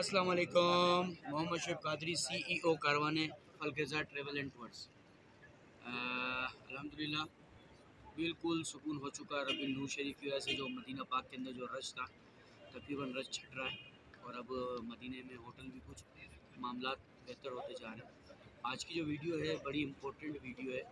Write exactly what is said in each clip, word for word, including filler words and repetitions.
अस्सलाम वालेकुम। मोहम्मद शेख कादरी, सीईओ कारवाने फलकेजा ट्रेवल एंड टूर्स। अल्हम्दुलिल्लाह बिल्कुल सुकून हो चुका रबी नूर शरीफ की वजह से। जो मदीना पाक के अंदर जो रश था तकरीबन रश छट रहा है और अब मदीने में होटल भी कुछ मामला बेहतर होते जा रहे हैं। आज की जो वीडियो है बड़ी इम्पोर्टेंट वीडियो है।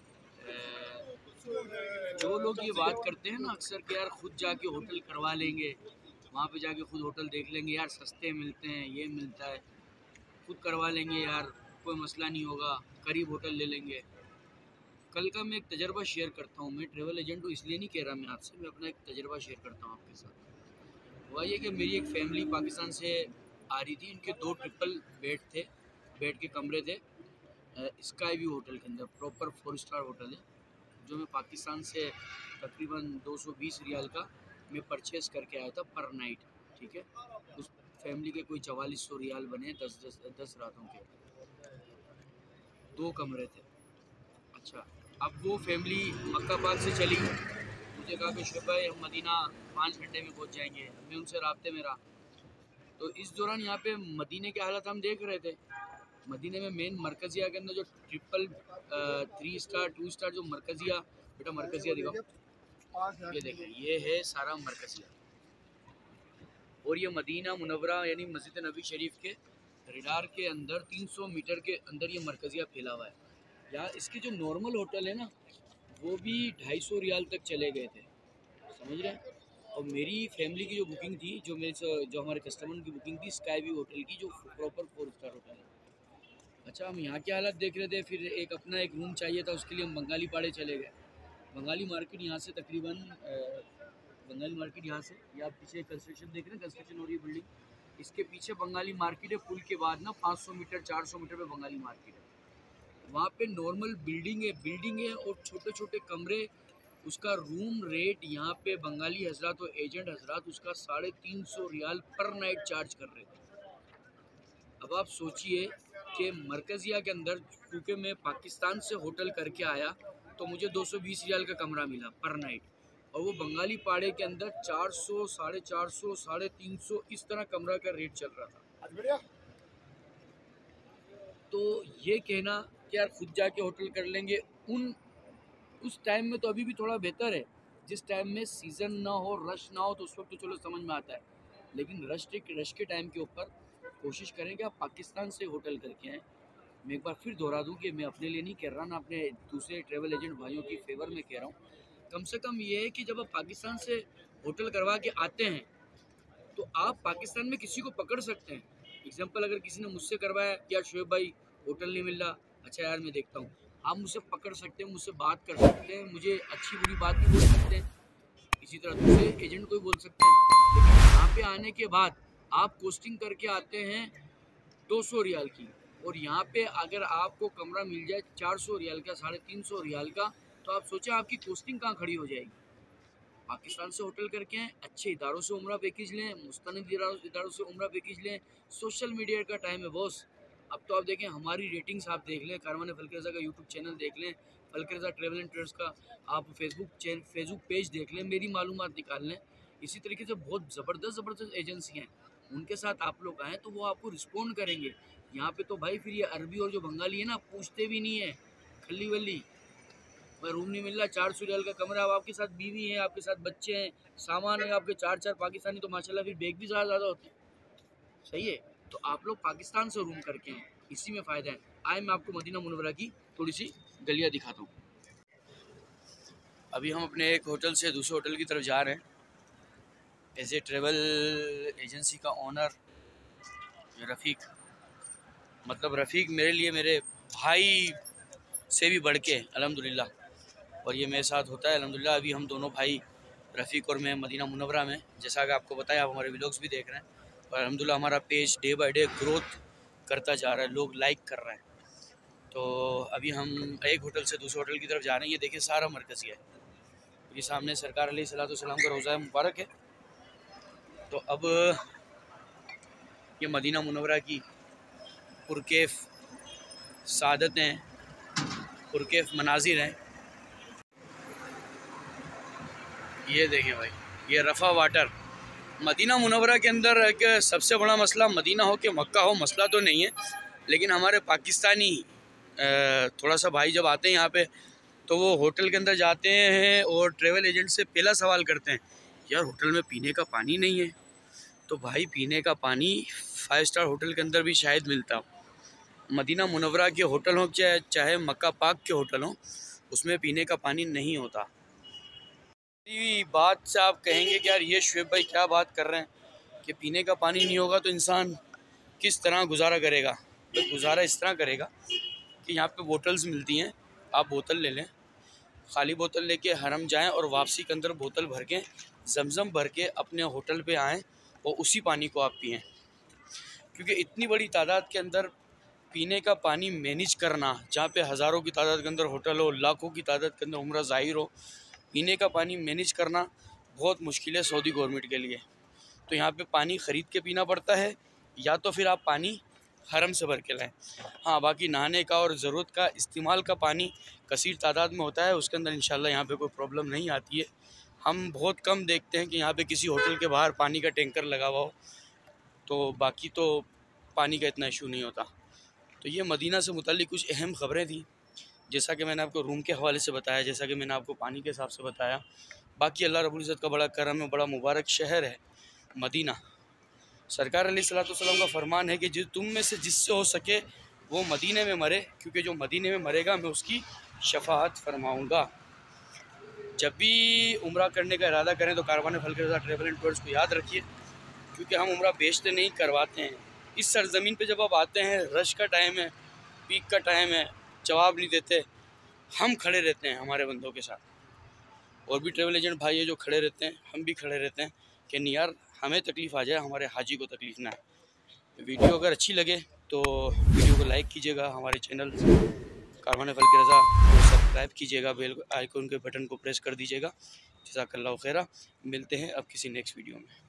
जो लोग ये बात करते हैं ना अक्सर कि यार खुद जाके होटल करवा लेंगे, वहाँ पे जाके खुद होटल देख लेंगे, यार सस्ते मिलते हैं, ये मिलता है, खुद करवा लेंगे यार, कोई मसला नहीं होगा, करीब होटल ले लेंगे। कल का मैं एक तजर्बा शेयर करता हूँ। मैं ट्रैवल एजेंट हूँ इसलिए नहीं कह रहा मैं आपसे, मैं अपना एक तजर्बा शेयर करता हूँ आपके साथ। हुआ ये कि मेरी एक फैमिली पाकिस्तान से आ रही थी। इनके दो ट्रिपल बेड थे, बेड के कमरे थे स्काई व्यू होटल के अंदर, प्रॉपर फोर स्टार होटल है, जो मैं पाकिस्तान से तकरीबन दो सौ बीस रियाल का मैं परचेज़ करके आया था पर नाइट। ठीक है, उस फैमिली के कोई चवालीस सौ रियाल बने, दस दस दस रातों के, दो कमरे थे। अच्छा, अब वो फैमिली मक्का पाक से चली, मुझे कहा कि शुभ भाई हम मदीना पाँच घंटे में पहुंच जाएंगे। मैं उनसे राब्ते में रहा। तो इस दौरान यहाँ पे मदीने के हालत हम देख रहे थे। मदीने में मेन मरकजिया के अंदर जो triple three star two star जो मरकजिया, बेटा मरकजिया दिखाओ, ये देखें, ये है सारा मरकजिया। और ये मदीना मुनव्वरा यानी मस्जिद नबी शरीफ के रिडार के अंदर तीन सौ मीटर के अंदर ये मरकजिया फैला हुआ है। यहाँ इसके जो नॉर्मल होटल है ना वो भी ढाई सौ रियाल तक चले गए थे, समझ रहे हैं। और मेरी फैमिली की जो बुकिंग थी, जो मेरे जो हमारे कस्टमर की बुकिंग थी स्काई व्यू होटल की, जो प्रॉपर फोर स्टार होटल है। अच्छा, हम यहाँ के हालत देख रहे थे, फिर एक अपना एक रूम चाहिए था, उसके लिए हम बंगाली पाड़े चले गए। बंगाली मार्केट यहाँ से तकरीबन बंगाली मार्केट यहाँ से, या आप पीछे कंस्ट्रक्शन देख रहे हैं, कंस्ट्रक्शन हो रही है बिल्डिंग, इसके पीछे बंगाली मार्केट है। पुल के बाद ना पाँच सौ मीटर चार सौ मीटर पे बंगाली मार्केट है। वहाँ पे नॉर्मल बिल्डिंग है बिल्डिंग है और छोटे छोटे कमरे। उसका रूम रेट यहाँ पे बंगाली हजरात और एजेंट हजरात उसका साढ़े तीन सौ रियाल पर नाइट चार्ज कर रहे थे। अब आप सोचिए कि मरकजिया के अंदर, क्योंकि मैं पाकिस्तान से होटल करके आया तो मुझे दो सौ बीस रियाल का कमरा मिला पर नाइट, और वो बंगाली पाड़े के अंदर चार सौ साढ़े चार सौ साढ़े तीन सौ इस तरह कमरा का रेट चल रहा था। तो ये कहना कि यार खुद जाके होटल कर लेंगे, उन उस टाइम में तो अभी भी थोड़ा बेहतर है। जिस टाइम में सीज़न ना हो, रश ना हो, तो उस वक्त तो चलो समझ में आता है, लेकिन रश के रश के टाइम के ऊपर कोशिश करें कि आप पाकिस्तान से होटल करके आएँ। मैं एक बार फिर दोहरा दूं कि मैं अपने लिए नहीं कह रहा, ना अपने दूसरे ट्रैवल एजेंट भाइयों की फेवर में कह रहा हूँ। कम से कम ये है कि जब आप पाकिस्तान से होटल करवा के आते हैं तो आप पाकिस्तान में किसी को पकड़ सकते हैं। एग्जाम्पल, अगर किसी ने मुझसे करवाया, यार शोएब भाई होटल नहीं मिल रहा, अच्छा यार मैं देखता हूँ, आप मुझसे पकड़ सकते हैं, मुझसे बात कर सकते हैं, मुझे अच्छी बुरी बात भी बोल सकते हैं, इसी तरह दूसरे एजेंट को भी बोल सकते हैं। लेकिन यहाँ पे आने के बाद आप कोस्टिंग करके आते हैं दो सौ रियाल की, और यहाँ पे अगर आपको कमरा मिल जाए चार सौ रियाल का, साढ़े तीन सौ रियाल का, तो आप सोचें आपकी कोस्टिंग कहाँ खड़ी हो जाएगी। पाकिस्तान से होटल करके हैं, अच्छे इदारों से उम्रा पैकेज लें, मुस्तनिद इदारों से उम्रा पैकेज लें। सोशल मीडिया का टाइम है बॉस। अब तो आप देखें, हमारी रेटिंग्स आप देख लें, कारवाने फलकेजा का यूट्यूब चैनल देख लें, फलकेजा ट्रेवल एंड टूर्स का आप फेसबुक चैनल फेसबुक पेज देख लें, मेरी मालूमात निकाल लें। इसी तरीके से बहुत ज़बरदस्त ज़बरदस्त एजेंसी हैं, उनके साथ आप लोग आएँ तो वो आपको रिस्पॉन्ड करेंगे। यहाँ पे तो भाई फिर ये अरबी और जो बंगाली है ना, पूछते भी नहीं है, खल्ली वल्ली, भाई रूम नहीं मिल रहा, चार सौ रियाल का कमरा, अब आपके साथ बीवी है, आपके साथ बच्चे हैं, सामान है आपके चार चार पाकिस्तानी, तो माशाल्लाह फिर बैग भी ज़्यादा ज़्यादा होते हैं, सही है। तो आप लोग पाकिस्तान से रूम करके हैं, इसी में फ़ायदा है। आए मैं आपको मदीना मुनव्वरा की थोड़ी सी गलियाँ दिखाता हूँ। अभी हम अपने एक होटल से दूसरे होटल की तरफ जा रहे हैं। एज ए ट्रेवल एजेंसी का ओनर रफ़ीक, मतलब रफ़ीक मेरे लिए मेरे भाई से भी बढ़ के अल्हम्दुलिल्लाह, और ये मेरे साथ होता है अल्हम्दुलिल्लाह। अभी हम दोनों भाई रफ़ीक और मैं मदीना मुनव्वरा में, जैसा कि आपको बताया, आप हमारे व्लॉग्स भी देख रहे हैं, और अल्हम्दुलिल्लाह हमारा page day by day growth करता जा रहा है, लोग लाइक कर रहे हैं। तो अभी हम एक होटल से दूसरे होटल की तरफ जा रहे हैं। ये देखिए सारा मरकज़ी है, ये सामने सरकार अलैहिस्सलाम का रोज़ा मुबारक है। तो अब ये मदीना मुनव्वरा की पुरकैफ सादतें, पुरकैफ मनाजिर हैं। ये देखें भाई, ये रफ़ा वाटर मदीना मुनव्वरा के अंदर एक सबसे बड़ा मसला मदीना हो कि मक्का हो, मसला तो नहीं है, लेकिन हमारे पाकिस्तानी थोड़ा सा भाई जब आते हैं यहाँ पे तो वो होटल के अंदर जाते हैं और ट्रैवल एजेंट से पहला सवाल करते हैं, यार होटल में पीने का पानी नहीं है। तो भाई पीने का पानी फाइव स्टार होटल के अंदर भी शायद मिलता हो, मदीना मुनव्वरा के होटल हो चाहे चाहे मक्का पाक के होटल हो, उसमें पीने का पानी नहीं होता। ये बात से आप कहेंगे कि यार ये शुएब भाई क्या बात कर रहे हैं कि पीने का पानी नहीं होगा तो इंसान किस तरह गुजारा करेगा। तो गुजारा इस तरह करेगा कि यहाँ पे बोतल्स मिलती हैं, आप बोतल ले लें, खाली बोतल लेके हरम जाएं और वापसी के अंदर बोतल भर के जमज़म भर के अपने होटल पे आएँ और उसी पानी को आप पिएँ, क्योंकि इतनी बड़ी तादाद के अंदर पीने का पानी मैनेज करना, जहाँ पे हज़ारों की तादाद के अंदर होटल हो, लाखों की तादाद के अंदर उम्रा ज़ाहिर हो, पीने का पानी मैनेज करना बहुत मुश्किल है सऊदी गवर्नमेंट के लिए। तो यहाँ पे पानी ख़रीद के पीना पड़ता है या तो फिर आप पानी हरम से भर के लाएँ। हाँ, बाकी नहाने का और ज़रूरत का इस्तेमाल का पानी कसीर तादाद में होता है, उसके अंदर इंशाल्लाह यहाँ पे कोई प्रॉब्लम नहीं आती है। हम बहुत कम देखते हैं कि यहाँ पे किसी होटल के बाहर पानी का टैंकर लगा हुआ हो, तो बाकी तो पानी का इतना इशू नहीं होता। तो ये मदीना से मुताल्लिक़ कुछ अहम ख़बरें थी, जैसा कि मैंने आपको रूम के हवाले से बताया, जैसा कि मैंने आपको पानी के हिसाब से बताया। बाकी अल्लाह रब्बुल इज़्ज़त का बड़ा करम है, बड़ा मुबारक शहर है मदीना। सरकार अलैहिस्सलातु वस्सलाम का फरमान है कि जिस तुम में से जिससे हो सके वो मदीने में मरे, क्योंकि जो मदीने में मरेगा मैं उसकी शफाअत फरमाऊँगा। जब भी उम्रा करने का इरादा करें तो कारवान फल के रज़ा ट्रैवल एंड टूर्स को याद रखिए, क्योंकि हम उम्रा बेचते नहीं करवाते हैं। इस सरज़मीन पे जब आप आते हैं, रश का टाइम है, पीक का टाइम है, जवाब नहीं देते, हम खड़े रहते हैं हमारे बंदों के साथ। और भी ट्रैवल एजेंट भाई है जो खड़े रहते हैं, हम भी खड़े रहते हैं कि नहीं यार हमें तकलीफ़ आ जाए, हमारे हाजी को तकलीफ़ ना है। वीडियो अगर अच्छी लगे तो वीडियो को लाइक कीजिएगा, हमारे चैनल कारवान फल के रज़ा को सब्सक्राइब कीजिएगा, बेल आइकन के बटन को प्रेस कर दीजिएगा। जज़ाकल्लाहु खैरा। मिलते हैं अब किसी नेक्स्ट वीडियो में।